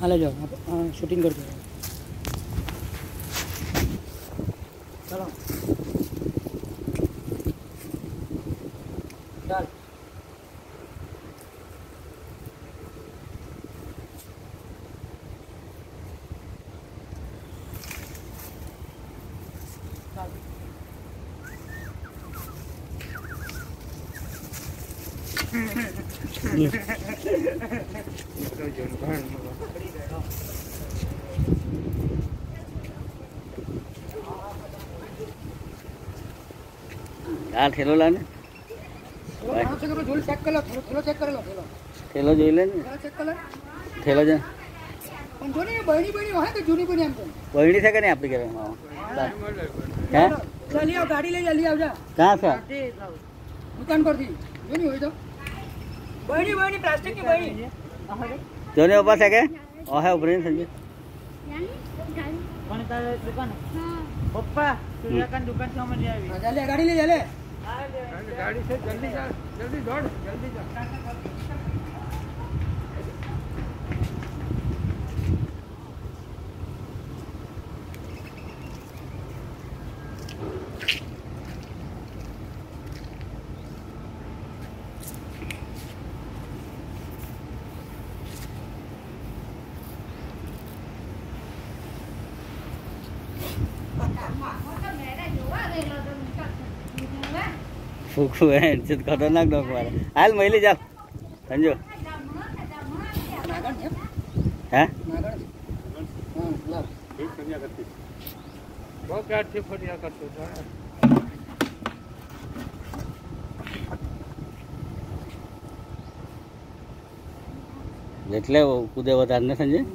ले जाओ शूटिंग कर दो। चलो चल यार ठेलो लाने झोल चेक कर लो, थेलो चेक कर लो, ठेलो જોઈ લે ને चेक कर लो। ठेलो जा પણ જો ને બહેણી બહેણી હોય કે જૂની બની એમ તો બહેણી છે કે નહીં આપણી ઘરે હે ચાલી આવ ગાડી લઈ જલ્દી આવજા। कहाँ से દુકાન પરથી જોની હોય તો બહેણી બહેણી પ્લાસ્ટિક ની બહેણી જોને ऊपर से के ઓહે ઉપર ને સંજય કોણ તારે દુકાન પપ્પા સુર્યાકાંત દુકાન થી અમે આવી ચાલે ગાડી લઈ ચાલે गाड़ी से जल्दी जा, जल्दी दौड़, जल्दी जा। फूकू है इज्जत खतरनाक डॉग मारे हाल मैले जा संजू हैं बहुत प्यार से फटिया करते એટલે કૂદે વધારે ને સંજય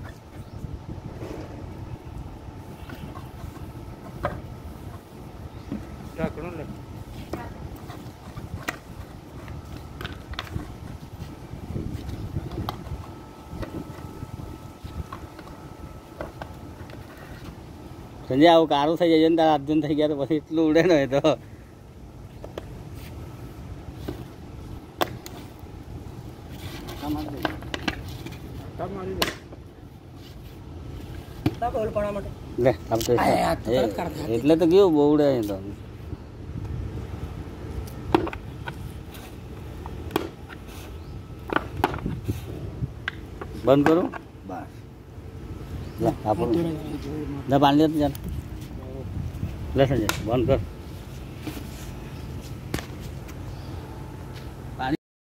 संजय આવું કારું થઈ જાય ને તારા અર્જુન થઈ ગયા તો પછી એટલું ઉડે ને તો લે આમ તો એટલે તો કેવું બહુ ઉડે તો બંધ કરું બસ લે આપણું ના પાણી લે ચાલ લે સંજય બંધ કર